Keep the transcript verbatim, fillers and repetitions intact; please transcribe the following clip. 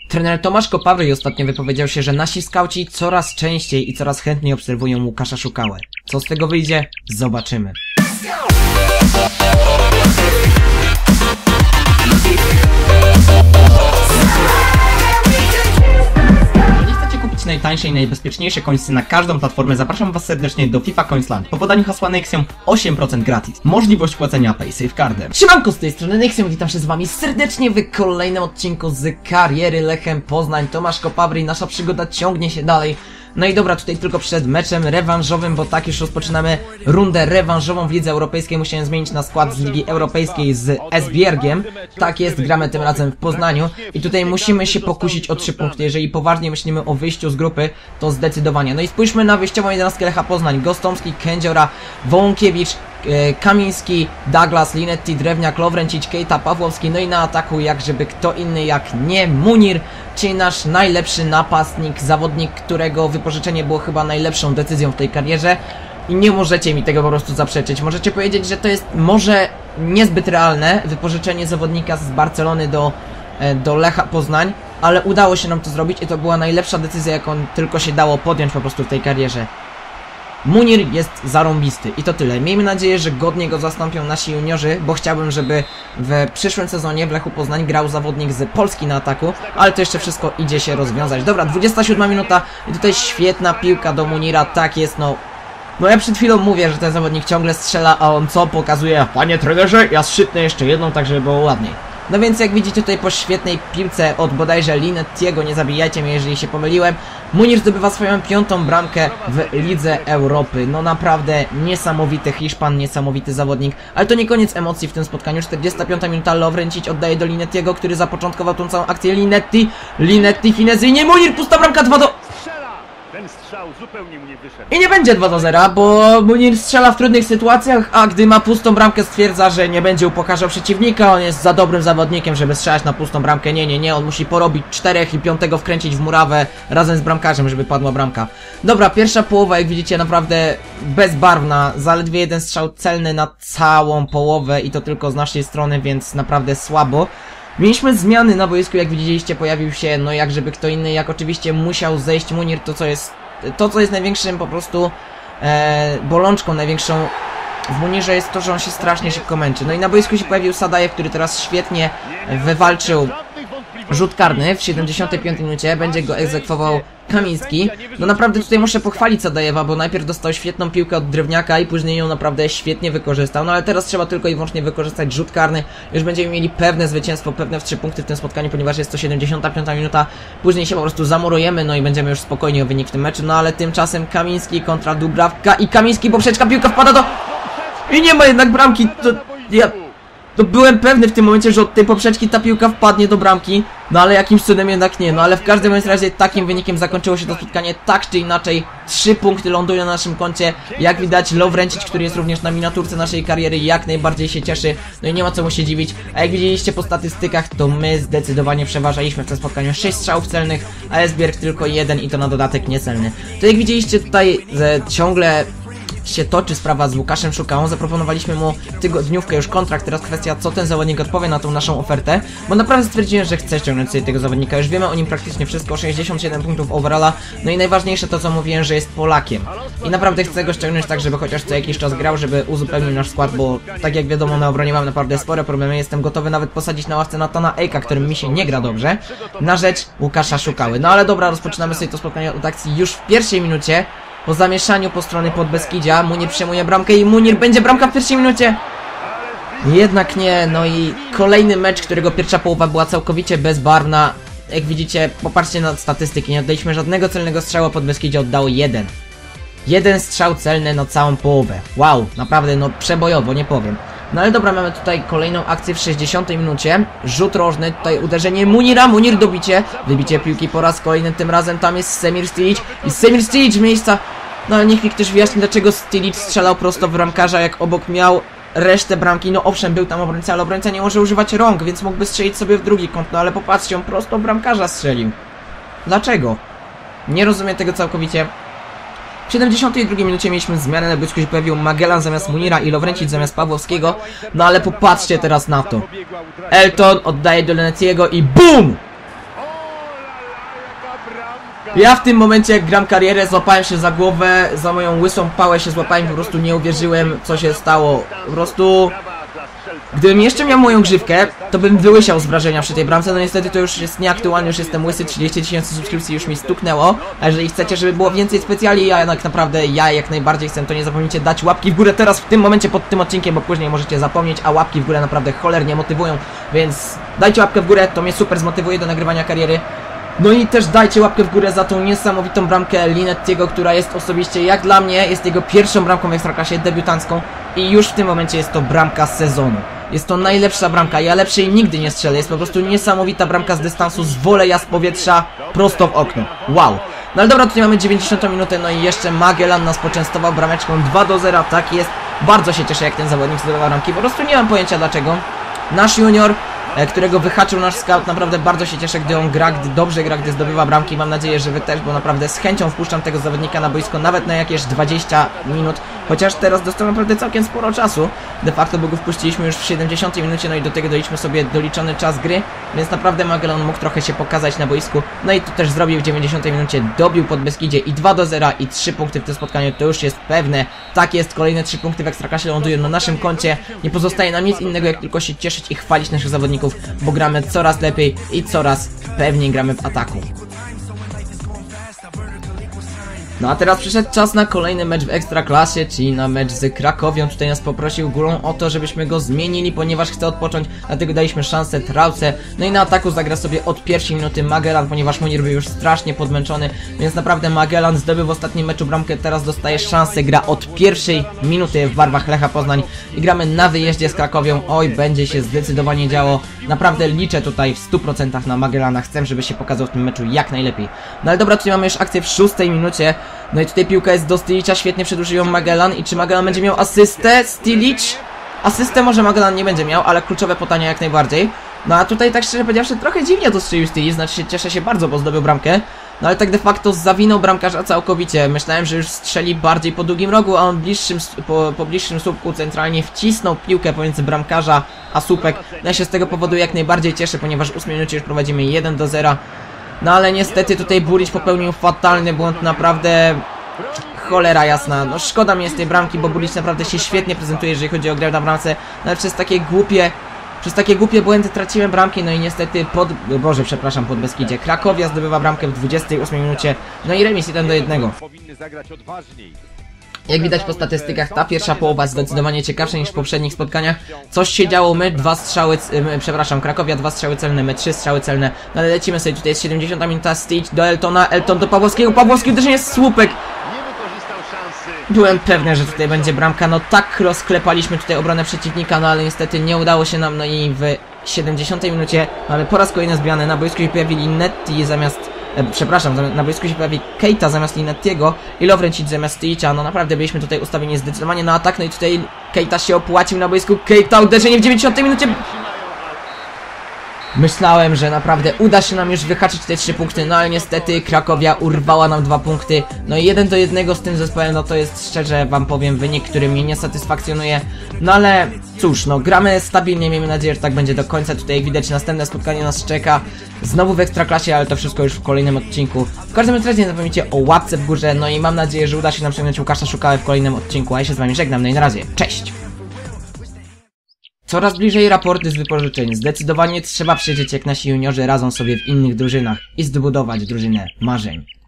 Trener Tomasz Kopawryj ostatnio wypowiedział się, że nasi skauci coraz częściej i coraz chętniej obserwują Łukasza Szukałę. Co z tego wyjdzie? Zobaczymy. Najtańsze i najbezpieczniejsze coinsy na każdą platformę, zapraszam was serdecznie do FIFA Coinsland. Po podaniu hasła Nexium osiem procent gratis. Możliwość płacenia PaySafeCardem. Siemanko, z tej strony Nexium, witam się z wami serdecznie w kolejnym odcinku z kariery Lechem Poznań. Tomasz Kopawryj, nasza przygoda ciągnie się dalej. No i dobra, tutaj tylko przed meczem rewanżowym, bo tak już rozpoczynamy rundę rewanżową w Lidze Europejskiej. Musiałem zmienić na skład z Ligi Europejskiej z Esbjergiem. Tak jest, gramy tym razem w Poznaniu. I tutaj musimy się pokusić o trzy punkty. Jeżeli poważnie myślimy o wyjściu z grupy, to zdecydowanie. No i spójrzmy na wyjściową jedenastkę Lecha Poznań. Gostomski, Kędziora, Wołąkiewicz, Kamiński, Douglas, Linetti, Drewniak, Lowrencic, Keita, Pawłowski. No i na ataku jak żeby kto inny jak nie Munir, czyli nasz najlepszy napastnik, zawodnik, którego wypożyczenie było chyba najlepszą decyzją w tej karierze. I nie możecie mi tego po prostu zaprzeczyć. Możecie powiedzieć, że to jest może niezbyt realne wypożyczenie zawodnika z Barcelony do, do Lecha Poznań, ale udało się nam to zrobić i to była najlepsza decyzja, jaką tylko się dało podjąć po prostu w tej karierze. Munir jest zarąbisty i to tyle. Miejmy nadzieję, że godnie go zastąpią nasi juniorzy, bo chciałbym, żeby w przyszłym sezonie w Lechu Poznań grał zawodnik z Polski na ataku, ale to jeszcze wszystko idzie się rozwiązać. Dobra, dwudziesta siódma minuta i tutaj świetna piłka do Munira, tak jest, no... No ja przed chwilą mówię, że ten zawodnik ciągle strzela, a on co pokazuje? Panie trenerze, ja strzytnę jeszcze jedną, tak żeby było ładniej. No więc jak widzicie tutaj po świetnej piłce od bodajże Linettiego, nie zabijajcie mnie jeżeli się pomyliłem, Munir zdobywa swoją piątą bramkę w Lidze Europy. No naprawdę niesamowity Hiszpan, niesamowity zawodnik, ale to nie koniec emocji w tym spotkaniu. czterdziesta piąta minuta, Lowrencic oddaje do Linettiego, który zapoczątkował tą całą akcję. Linetti, Linetti finezyjnie, Munir, pusta bramka, dwa do... Ten strzał zupełnie mu nie wyszedł. I nie będzie dwa do zera, bo Munir strzela w trudnych sytuacjach, a gdy ma pustą bramkę stwierdza, że nie będzie upokarzał przeciwnika, on jest za dobrym zawodnikiem, żeby strzelać na pustą bramkę. Nie, nie, nie, on musi porobić czterech i piątego wkręcić w murawę razem z bramkarzem, żeby padła bramka. Dobra, pierwsza połowa, jak widzicie, naprawdę bezbarwna, zaledwie jeden strzał celny na całą połowę i to tylko z naszej strony, więc naprawdę słabo. Mieliśmy zmiany na boisku, jak widzieliście, pojawił się, no jak żeby kto inny, jak oczywiście musiał zejść Munir, to co jest, to co jest największym po prostu e, bolączką, największą w Munirze jest to, że on się strasznie szybko męczy. No i na boisku się pojawił Sadajew, który teraz świetnie wywalczył rzut karny w siedemdziesiątej piątej minucie, będzie go egzekwował Kamiński. No naprawdę tutaj muszę pochwalić Sadajewa, bo najpierw dostał świetną piłkę od Drewniaka i później ją naprawdę świetnie wykorzystał. No ale teraz trzeba tylko i wyłącznie wykorzystać rzut karny. Już będziemy mieli pewne zwycięstwo, pewne w trzy punkty w tym spotkaniu, ponieważ jest to siedemdziesiąta piąta minuta. Później się po prostu zamurujemy, no i będziemy już spokojni o wynik w tym meczu. No ale tymczasem Kamiński kontra Dubrawka i Kamiński, poprzeczka, piłka wpada do... I nie ma jednak bramki, to... Ja... To byłem pewny w tym momencie, że od tej poprzeczki ta piłka wpadnie do bramki, no ale jakimś cudem jednak nie, no ale w każdym razie takim wynikiem zakończyło się to spotkanie, tak czy inaczej, trzy punkty lądują na naszym koncie, jak widać Lowrencic, który jest również na miniaturce naszej kariery, jak najbardziej się cieszy, no i nie ma co mu się dziwić, a jak widzieliście po statystykach, to my zdecydowanie przeważaliśmy w tym spotkaniu, sześć strzałów celnych, a Esbjerg tylko jeden i to na dodatek niecelny. To jak widzieliście tutaj że ciągle się toczy sprawa z Łukaszem Szukałą, zaproponowaliśmy mu tygodniówkę już kontrakt, teraz kwestia co ten zawodnik odpowie na tą naszą ofertę, bo naprawdę stwierdziłem, że chcę ściągnąć sobie tego zawodnika, już wiemy o nim praktycznie wszystko, sześćdziesiąt siedem punktów overalla, no i najważniejsze to co mówiłem, że jest Polakiem i naprawdę chcę go ściągnąć tak, żeby chociaż co jakiś czas grał, żeby uzupełnił nasz skład, bo tak jak wiadomo na obronie mam naprawdę spore problemy, jestem gotowy nawet posadzić na ławce Natana Ejka, którym mi się nie gra dobrze, na rzecz Łukasza Szukały. No ale dobra, rozpoczynamy sobie to spotkanie od akcji już w pierwszej minucie. Po zamieszaniu po stronie Podbeskidzia, Munir przejmuje bramkę i Munir będzie bramka w pierwszej minucie. Jednak nie, no i kolejny mecz, którego pierwsza połowa była całkowicie bezbarwna. Jak widzicie, popatrzcie na statystyki, nie oddaliśmy żadnego celnego strzału, Podbeskidzie oddało jeden. Jeden strzał celny na całą połowę. Wow, naprawdę no przebojowo, nie powiem. No ale dobra, mamy tutaj kolejną akcję w sześćdziesiątej minucie. Rzut rożny, tutaj uderzenie Munira, Munir dobicie. Wybicie piłki po raz kolejny, tym razem tam jest Semir Stilic. I Semir Stilic miejsca. No ale niech mi ktoś wyjaśni, dlaczego Stilic strzelał prosto w bramkarza, jak obok miał resztę bramki. No owszem, był tam obrońca, ale obrońca nie może używać rąk, więc mógłby strzelić sobie w drugi kąt. No ale popatrzcie, on prosto w bramkarza strzelił. Dlaczego? Nie rozumiem tego całkowicie. W siedemdziesiątej drugiej minucie mieliśmy zmianę, na boisku się pojawił Magellan zamiast Munira i Lowrencic zamiast Pawłowskiego. No ale popatrzcie teraz na to. Elton oddaje do Linettiego i BUM! Ja w tym momencie, jak gram karierę, złapałem się za głowę, za moją łysą pałę się złapałem, po prostu nie uwierzyłem, co się stało. Po prostu... Gdybym jeszcze miał moją grzywkę, to bym wyłysiał z wrażenia przy tej bramce. No niestety to już jest nieaktualnie, już jestem łysy, trzydzieści tysięcy subskrypcji już mi stuknęło. A jeżeli chcecie, żeby było więcej specjali, ja tak naprawdę, ja jak najbardziej chcę, to nie zapomnijcie dać łapki w górę teraz w tym momencie pod tym odcinkiem, bo później możecie zapomnieć, a łapki w górę naprawdę cholernie motywują. Więc dajcie łapkę w górę, to mnie super zmotywuje do nagrywania kariery. No i też dajcie łapkę w górę za tą niesamowitą bramkę Linettiego, która jest osobiście, jak dla mnie, jest jego pierwszą bramką w Ekstraklasie, debiutancką. I już w tym momencie jest to bramka sezonu. Jest to najlepsza bramka, ja lepszej nigdy nie strzelę. Jest po prostu niesamowita bramka z dystansu, z woleja, z powietrza, prosto w okno. Wow. No ale dobra, tutaj mamy dziewięćdziesiątą minutę, no i jeszcze Magellan nas poczęstował brameczką dwa do zera, tak jest. Bardzo się cieszę, jak ten zawodnik zdobywa bramki, po prostu nie mam pojęcia dlaczego. Nasz junior, którego wyhaczył nasz scout, naprawdę bardzo się cieszę, gdy on gra, gdy dobrze gra, gdy zdobywa bramki. Mam nadzieję, że wy też, bo naprawdę z chęcią wpuszczam tego zawodnika na boisko nawet na jakieś dwadzieścia minut, chociaż teraz dostał naprawdę całkiem sporo czasu. De facto, bo go wpuściliśmy już w siedemdziesiątej minucie, no i do tego doliczmy sobie doliczony czas gry, więc naprawdę Magellan mógł trochę się pokazać na boisku. No i to też zrobił w dziewięćdziesiątej minucie, dobił Podbeskidzie i dwa do zera i trzy punkty w tym spotkaniu, to już jest pewne. Tak jest, kolejne trzy punkty w Ekstraklasie lądują na naszym koncie. Nie pozostaje nam nic innego, jak tylko się cieszyć i chwalić naszych zawodników, bo gramy coraz lepiej i coraz pewniej gramy w ataku. No a teraz przyszedł czas na kolejny mecz w Ekstraklasie, czyli na mecz z Krakowią. Tutaj nas poprosił Górą o to, żebyśmy go zmienili, ponieważ chce odpocząć, dlatego daliśmy szansę Trauce. No i na ataku zagra sobie od pierwszej minuty Magellan, ponieważ Munir był już strasznie podmęczony, więc naprawdę Magellan zdobył w ostatnim meczu bramkę, teraz dostaje szansę, gra od pierwszej minuty w barwach Lecha Poznań i gramy na wyjeździe z Krakowią. Oj, będzie się zdecydowanie działo. Naprawdę liczę tutaj w stu procentach na Magellana, chcę, żeby się pokazał w tym meczu jak najlepiej. No ale dobra, tutaj mamy już akcję w szóstej minucie. No i tutaj piłka jest do Stilicza, świetnie przedłużył ją Magellan. I czy Magellan będzie miał asystę? Stilic? Asystę może Magellan nie będzie miał, ale kluczowe podania jak najbardziej. No a tutaj tak szczerze powiedziawszy trochę dziwnie to strzelił Stilic, znaczy się cieszę się bardzo, bo zdobył bramkę. No ale tak de facto zawinął bramkarza całkowicie. Myślałem, że już strzeli bardziej po długim rogu, a on bliższym, po, po bliższym słupku centralnie wcisnął piłkę pomiędzy bramkarza a słupek. No ja się z tego powodu jak najbardziej cieszę, ponieważ w ósmej minucie już prowadzimy jeden do zera. No ale niestety tutaj Burić popełnił fatalny błąd, naprawdę cholera jasna. No szkoda mi jest tej bramki, bo Burić naprawdę się świetnie prezentuje, jeżeli chodzi o grę na bramce. No ale przez takie głupie, przez takie głupie błędy traciłem bramki, no i niestety pod... Boże, przepraszam, Podbeskidzie. Krakowia zdobywa bramkę w dwudziestej ósmej minucie, no i remis jeden do jednego. Jak widać po statystykach, ta pierwsza połowa zdecydowanie ciekawsza niż w poprzednich spotkaniach. Coś się działo, my dwa strzały, my, przepraszam, Krakowia dwa strzały celne, my trzy strzały celne. No ale lecimy sobie, tutaj jest siedemdziesiąta minuta, Stitch do Eltona, Elton do Pawłowskiego, Pawłowski uderzenie jest słupek. Byłem pewny, że tutaj będzie bramka, no tak rozklepaliśmy tutaj obronę przeciwnika, no ale niestety nie udało się nam, no i w siedemdziesiątej minucie mamy po raz kolejny zbijane, na boisku się pojawili Netti zamiast... E, przepraszam, na boisku się pojawi Keita zamiast Linettiego i Lovrencic zamiast Stilicia. No naprawdę byliśmy tutaj ustawieni zdecydowanie na atak, no i tutaj Keita się opłacił na boisku. Keita, uderzenie w dziewięćdziesiątej minucie. Myślałem, że naprawdę uda się nam już wyhaczyć te trzy punkty, no ale niestety Krakowia urwała nam dwa punkty. No i jeden do jednego z tym zespołem, no to jest szczerze wam powiem wynik, który mnie nie satysfakcjonuje. No ale cóż, no gramy stabilnie, miejmy nadzieję, że tak będzie do końca. Tutaj jak widać następne spotkanie nas czeka znowu w Ekstraklasie, ale to wszystko już w kolejnym odcinku. W każdym razie nie zapomnijcie o łapce w górze, no i mam nadzieję, że uda się nam ściągnąć Łukasza Szukałę w kolejnym odcinku, a ja się z wami żegnam, no i na razie, cześć! Coraz bliżej raporty z wypożyczeń. Zdecydowanie trzeba przeżyć, jak nasi juniorzy radzą sobie w innych drużynach i zbudować drużynę marzeń.